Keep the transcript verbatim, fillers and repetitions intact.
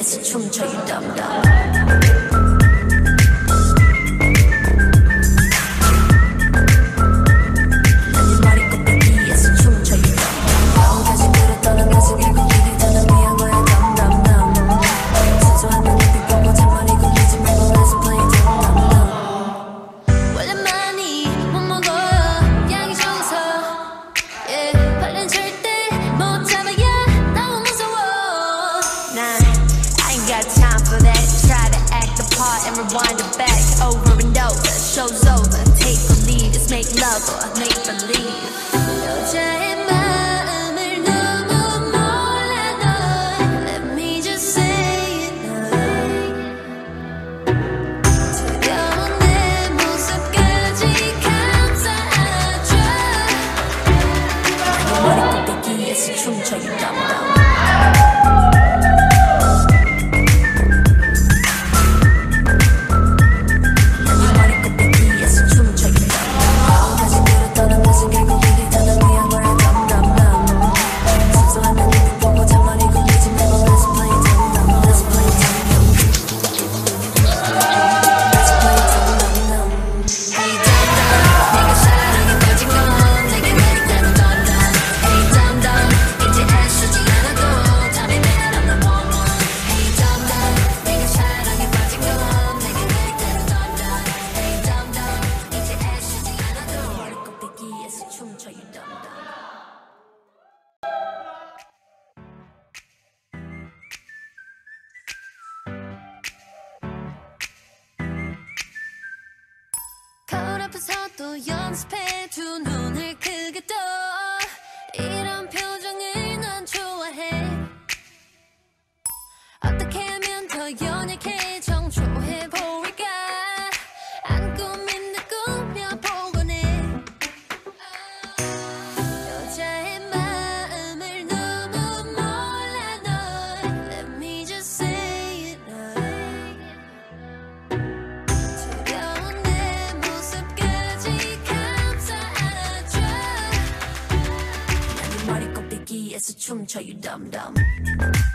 꼭대기에서 춤춰 you dumb dumb. Rewind it back over and over. Show's over. Take the lead. Just make love or make believe. 여자의 마음을 너무 몰라 넌. Let me just say it now. 두려운 내 모습까지 감싸줘. 내 머리 꼭대기에서 춤춰 you dumb dumb. 거울 앞에서도 연습해 두 눈을 크게 떠. 이런 표정을 난 좋아해. 어떻게 하면 더 연약해 정초해 보일까. 안 꾸민 듯 꾸며보곤 해. 여자의 마음을 너무 몰라 넌. Let me just say it now. 머리 꼭대기에서 춤춰 you dumb dumb.